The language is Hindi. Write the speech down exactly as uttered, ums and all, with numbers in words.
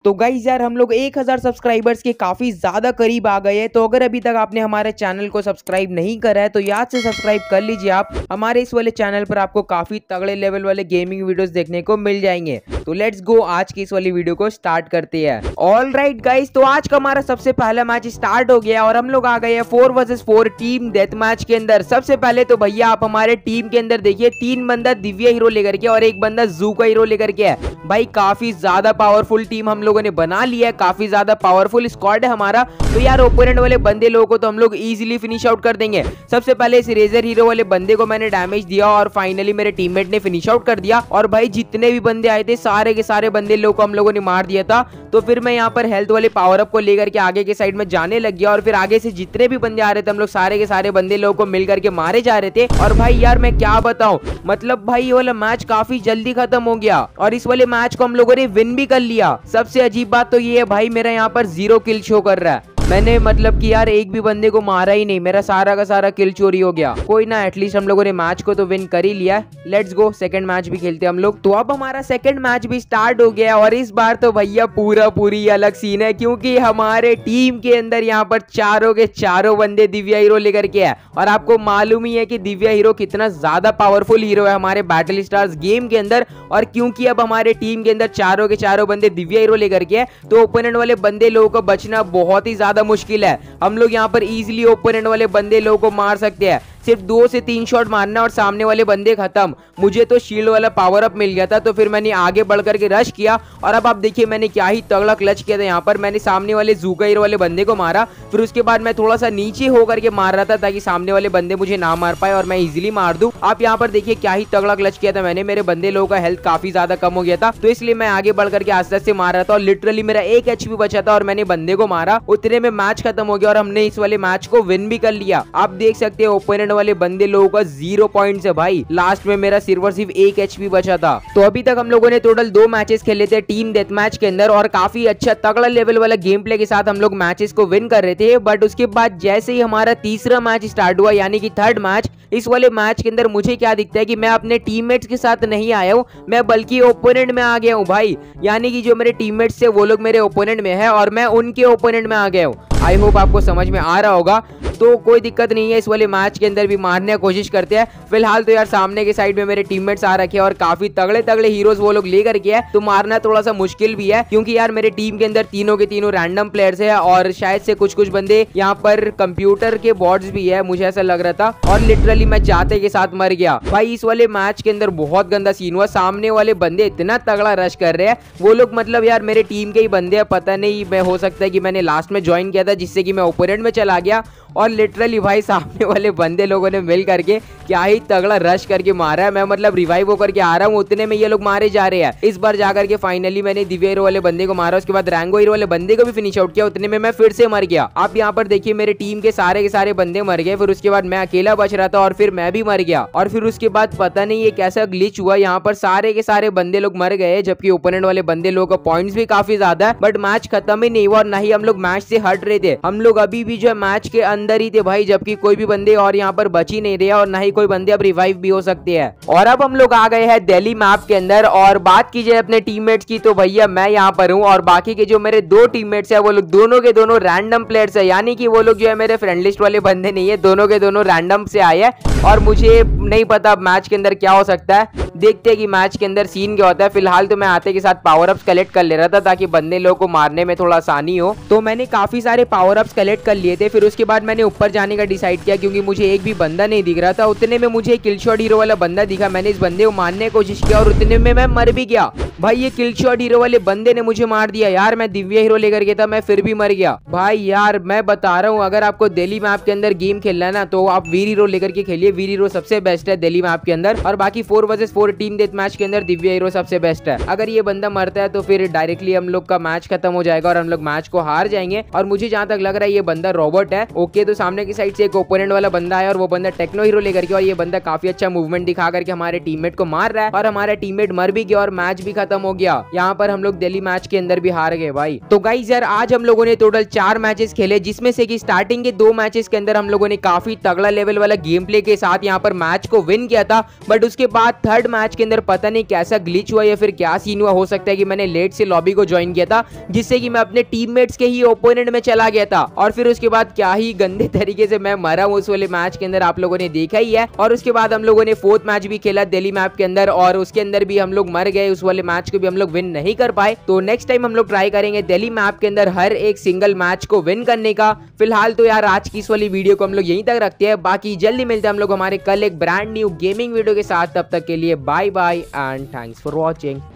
तो गाइस यार हम लोग एक हज़ार सब्सक्राइबर्स के काफ़ी ज़्यादा करीब आ गए हैं। तो अगर अभी तक आपने हमारे चैनल को सब्सक्राइब नहीं करा है तो याद से सब्सक्राइब कर लीजिए। आप हमारे इस वाले चैनल पर आपको काफ़ी तगड़े लेवल वाले गेमिंग वीडियोस देखने को मिल जाएंगे। तो लेट्स गो, आज की इस वाली वीडियो को स्टार्ट करते हैं। ऑल राइट गाइस, तो आज का हमारा सबसे पहला मैच स्टार्ट हो गया और हम लोग आ गए हैं four versus four team death match के अंदर। सबसे पहले तो भैया आप हमारे टीम के अंदर देखिए, तीन बंदा दिव्या हीरो लेकर के और एक बंदा जू का हीरो लेकर के है। भाई काफी ज्यादा पावरफुल टीम हम लोगों ने बना लिया है, काफी ज्यादा पावरफुल स्क्वाड है हमारा। तो यार ओपोनेंट वाले बंदे लोगों को तो हम लोग इजीली फिनिश आउट कर देंगे। सबसे पहले इस रेजर हीरो वाले बंदे को मैंने डैमेज दिया और फाइनली मेरे टीममेट ने फिनिश आउट कर दिया। और भाई जितने भी बंदे आए थे सारे के सारे बंदे लोगों को हम लोगों ने मार दिया था। तो फिर मैं यहाँ पर हेल्थ वाले पावर अप को लेकर के आगे के साइड में जाने लग गया और फिर आगे से जितने भी बंदे आ रहे थे हम लोग सारे के सारे बंदे लोगों को मिल करके मारे जा रहे थे। और भाई यार मैं क्या बताऊं, मतलब भाई ये वाला मैच काफी जल्दी खत्म हो गया और इस वाले मैच को हम लोगों ने विन भी कर लिया। सबसे अजीब बात तो ये है भाई, मेरा यहाँ पर जीरो किल शो कर रहा है। मैंने मतलब कि यार एक भी बंदे को मारा ही नहीं, मेरा सारा का सारा किल चोरी हो गया। कोई ना, एटलीस्ट हम लोगों ने मैच को तो विन कर ही लिया। लेट्स गो, सेकंड मैच भी खेलते हैं हम लोग। तो अब हमारा सेकंड मैच भी स्टार्ट हो गया और इस बार तो भैया पूरा पूरी अलग सीन है, क्योंकि हमारे टीम के अंदर यहाँ पर चारों के चारों बंदे दिव्या हीरो लेकर के है। और आपको मालूम ही है कि दिव्या हीरो कितना ज्यादा पावरफुल हीरो है हमारे बैटल स्टार्स गेम के अंदर। और क्योंकि अब हमारे टीम के अंदर चारों के चारों बंदे दिव्या हीरो लेकर के है तो ओपोनेंट वाले बंदे लोगों को बचना बहुत ही ज्यादा मुश्किल है। हम लोग यहाँ पर इजीली ओपोनेंट वाले बंदे लोगों को मार सकते हैं। सिर्फ दो से तीन शॉट मारना और सामने वाले बंदे खत्म। मुझे तो शील्ड वाला पावर अप मिल गया था तो फिर मैंने आगे बढ़ करके रश किया और अब आप देखिए मैंने क्या ही तगड़ा क्लच किया था। यहाँ पर मैंने सामने वाले जूका हीरो वाले बंदे को मारा, फिर उसके बाद मैं थोड़ा सा नीचे होकर के मार रहा था ताकि सामने वाले बंदे मुझे ना मार पाए और मैं इजिली मार दूं। आप यहाँ पर देखिए क्या ही तगड़ा क्लच किया था मैंने। मेरे बंदे लोगों का हेल्थ काफी ज्यादा कम हो गया था तो इसलिए मैं आगे बढ़ करके आस्ते आस्ते मार रहा था और लिटरली मेरा एक एचपी बचा था और मैंने बंदे को मारा। उतने में मैच खत्म हो गया और हमने इस वाले मैच को विन भी कर लिया। आप देख सकते हैं ओपोनेंट वाले बंदे लोगों का जीरो पॉइंट्स है भाई। लास्ट में मेरा सिर्फ और सिर्फ एक एचपी बचा था। तो अभी तक हम लोगों ने टोटल दो मैचेस खेले थे टीम डेथ मैच के अंदर और काफी अच्छा तगड़ा लेवल वाला गेम प्ले के साथ हम लोग मैचेस को विन कर रहे थे। बट उसके बाद जैसे ही हमारा तीसरा मैच स्टार्ट हुआ यानी कि थर्ड मैच, इस वाले मैच के अंदर मुझे क्या दिखता है कि मैं अपने टीममेट्स के साथ नहीं आया हूँ, मैं बल्कि ओपोनेंट में आ गया हूँ भाई। यानी कि जो मेरे टीममेट्स थे वो लोग मेरे ओपोनेंट में है और मैं उनके ओपोनेंट में आ गया हूँ। आई होप आपको समझ में आ रहा होगा। तो कोई दिक्कत नहीं है, इस वाले मैच के अंदर भी मारने की कोशिश करते हैं। फिलहाल तो यार सामने के साइड में मेरे टीममेट्स आ रखे हैं और काफी तगड़े तगड़े हीरोज वो लोग लेकर के है तो मारना थोड़ा सा मुश्किल भी है, क्योंकि यार मेरे टीम के अंदर तीनों के तीनों रैंडम प्लेयर्स है और शायद से कुछ कुछ बंदे यहाँ पर कंप्यूटर के बॉट्स भी है, मुझे ऐसा लग रहा था। और लिटरली मैं जाते के साथ मर गया भाई। इस वाले मैच के अंदर बहुत गंदा सीन हुआ, सामने वाले बंदे इतना तगड़ा रश कर रहे हैं। वो लोग मतलब यार मेरे टीम के ही बंदे हैं, पता नहीं मैं हो सकता है कि मैंने लास्ट में ज्वाइन किया था जिससे कि मैं ओपोनेंट में चला गया। और लिटरली भाई सामने वाले बंदे लोगों ने मिल करके क्या ही तगड़ा रश करके मारा है। मैं मतलब रिवाइव होकर के आ रहा हूँ, उतने में ये लोग मारे जा रहे हैं। इस बार जाकर के फाइनली मैंने दिव्या हीरो वाले बंदे को मारा, उसके बाद रैंगो हीरो वाले बंदे को भी फिनिश आउट किया। उतने में मैं फिर से मर गया। आप यहाँ पर देखिए मेरे टीम के सारे के सारे बंदे मर गए, फिर उसके बाद मैं अकेला बच रहा था और फिर मैं भी मर गया। और फिर उसके बाद पता नहीं ये कैसा ग्लिच हुआ, यहाँ पर सारे के सारे बंदे लोग मर गए जबकि ओपोनेंट वाले बंदे लोगों का पॉइंट्स भी काफी ज्यादा है। बट मैच खत्म ही नहीं हुआ और ना ही हम लोग मैच से हट रहे थे। हम लोग अभी भी जो है मैच के अंदर ही थे भाई, कि कोई भी बंदे और यहाँ पर बच ही नहीं रहे और ना ही कोई बंदे अब रिवाइव भी हो सकते हैं। और अब हम लोग आ गए हैं दिल्ली मैप के अंदर और बात की जाए अपने टीममेट्स की तो भैया मैं यहाँ पर हूँ और बाकी के जो मेरे दो टीममेट्स हैं वो लोग दोनों के दोनों रैंडम प्लेयर्स है। यानी कि वो लोग जो है मेरे फ्रेंड लिस्ट वाले बंदे नहीं है, दोनों के दोनों रैंडम से आए हैं और मुझे नहीं पता अब मैच के अंदर क्या हो सकता है। देखते हैं कि मैच के अंदर सीन क्या होता है। फिलहाल तो मैं आते के साथ पावर अप्स कलेक्ट कर ले रहा था ताकि बंदे लोगों को मारने में थोड़ा आसानी हो। तो मैंने काफी सारे पावर अप्स कलेक्ट कर लिए थे। फिर उसके बाद मैंने ऊपर जाने का डिसाइड किया क्योंकि मुझे एक भी बंदा नहीं दिख रहा था। उतने में मुझे किल शॉट हीरो वाला बंदा दिखा, मैंने इस बंदे को मारने की कोशिश किया और उतने में मैं मर भी गया भाई। ये किल शॉट हीरो वाले बंदे ने मुझे मार दिया यार। मैं दिव्या हीरो लेकर गया था, मैं फिर भी मर गया भाई। यार मैं बता रहा हूँ, अगर आपको दिल्ली मैप के अंदर गेम खेलना है ना तो आप वीर हीरो लेकर के खेलिए। वीर हीरो सबसे बेस्ट है दिल्ली मैप के अंदर। और बाकी four versus four team death match के अंदर दिव्या हीरो सबसे बेस्ट है। अगर ये बंदा मरता है तो फिर डायरेक्टली हम लोग का मैच खत्म हो जाएगा और हम लोग मैच को हार जाएंगे। और मुझे जहां तक लग रहा है ये बंदा रॉबर्ट है। ओके, तो तो सामने की साइड से एक ओपोनेंट वाला बंदा है और वो बंदा टेक्नो हीरो लेकर के, और ये बंदा काफी अच्छा मूवमेंट दिखा करके हमारे टीममेट को मार रहा है और हमारा टीममेट मर भी गया और मैच भी खत्म हो गया। यहाँ पर हम लोग दिल्ली मैच के अंदर भी हार गए भाई। तो गाइस यार आज हम लोगों ने टोटल चार मैचेस खेले, जिसमें से कि स्टार्टिंग के दो मैचेस के अंदर हम लोगों ने काफी तगड़ा लेवल वाला गेम प्ले के साथ यहाँ पर मैच को विन किया था। बट उसके बाद थर्ड मैच के अंदर पता नहीं कैसा ग्लिच हुआ या फिर क्या सीन हुआ, हो सकता है कि मैंने लेट से लॉबी को ज्वाइन किया था, जिससे कि मैं अपने टीममेट्स के ही ओपोनेंट में चला गया था और फिर उसके बाद क्या ही गंदे तरीके से मैं मरा हूं उस वाले मैच के अंदर, आप लोगों ने देखा ही है। और उसके बाद हम लोगों ने फोर्थ मैच भी खेला दिल्ली मैप के अंदर और उसके अंदर भी हम लोग मर गए, उस वाले मैच को भी हम लोग विन नहीं कर पाए। तो नेक्स्ट टाइम हम लोग ट्राई करेंगे दिल्ली मैप के अंदर हर एक सिंगल मैच को विन करने का। फिलहाल तो यार आज की इस वाली वीडियो को हम लोग यहीं तक रखते हैं, बाकी जल्दी मिलते हैं हम लोग हमारे कल एक ब्रांड न्यू गेमिंग वीडियो के साथ। तब तक के लिए bye bye and thanks for watching.